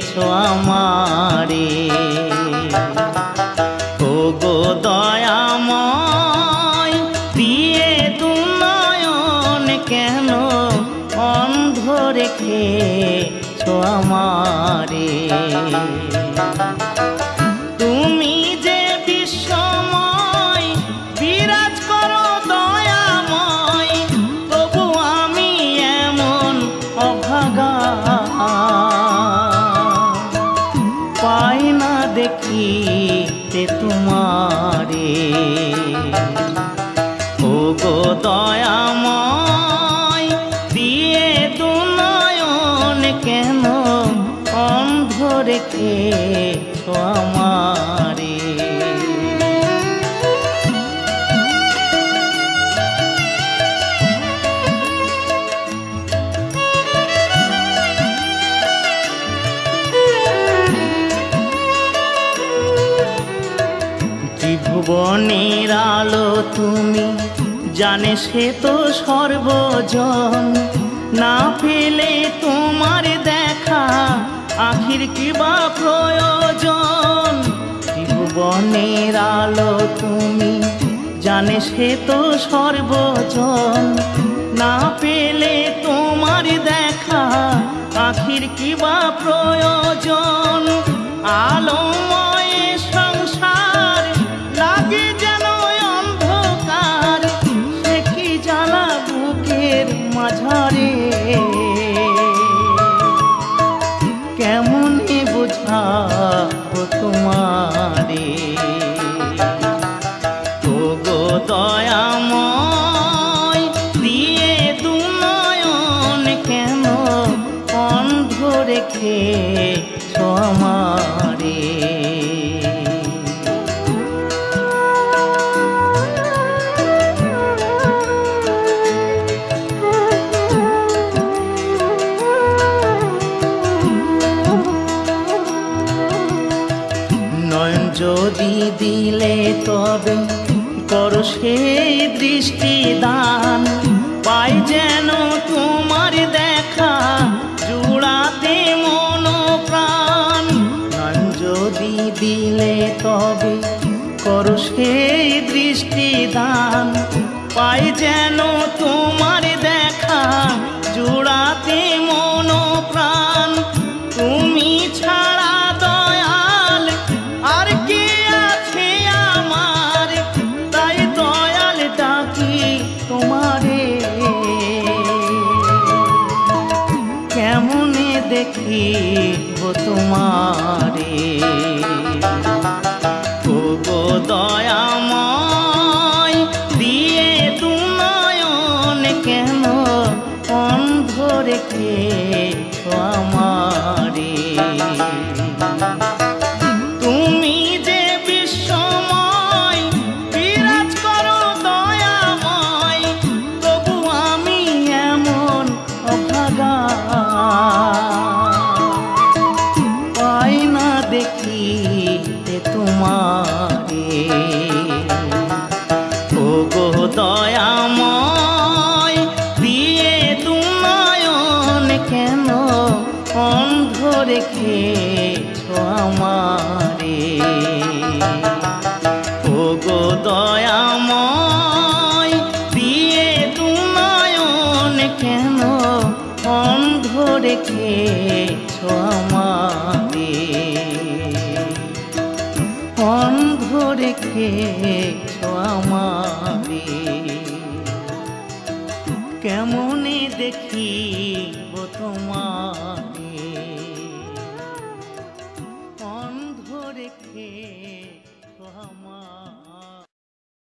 আমারে। ও গো দয়াময় দিয়ে দু নয়ন কেন অন্ধ রেখেছ আমারে। তুমি যে বিশ্বময় বিরাজ করো দয়াময়, তবু আমি এমন অভাগা পাই না দেখিতে তোমারে। ও গো দয়াময় দিয়ে দু নয়ন কেন অন্ধ রেখেছ আমারে। ত্রিভুবনের আলো তুমি, জানে সে তো সর্বজন। না পেলে তোমার দেখা আখির কি বা প্রয়োজন। ত্রিভুবনের আলো তুমি, জানে সে তো সর্বজন। না পেলে তোমার দেখা আখির কি বা প্রয়োজন। আলোময় সংসার লাগে যেন অন্ধকার, সে কি জ্বালা বুকের মাঝারে। কেমনে বোঝাবো তোমারে। ও গো দয়াময় দিয়ে দু নয়ন কেন অন্ধ রেখেছ আমারে। নয়ন যদি দিলে তবে করো সেই দৃষ্টি দান, পাই যেন তোমার দেখা জুড়াতে মন প্রাণ। নয়ন যদি দিলে তবে করো সেই দৃষ্টি দান, পাই যেন তোমার দেখা জুড়াতে মন প্রাণ। তুমি ছাড়া দয়াল আর কে আছে আমার, তাই দয়াল ডাকি তোমারে। কেমনে দেখিব তোমারে। ও গো দয়াময় দিয়ে দু নয়ন কেন অন্ধ রেখেছ আমারে। তুমি যে বিশ্বময় বিরাজ করো দয়াময়, তবু আমি এমন অভাগা পাই না দেখিতে তোমারে। ও গো দয়াময় দিয়ে দু নয়ন কেন অন্ধ রেখেছ আমারে। ও গো দয়াময় দিয়ে দু নয়ন কেন অন্ধ রেখেছ আমারে। অন্ধ রেখেছ আমারে। কেমনে দেখিব তোমারে। অন্ধ রেখেছ আমারে।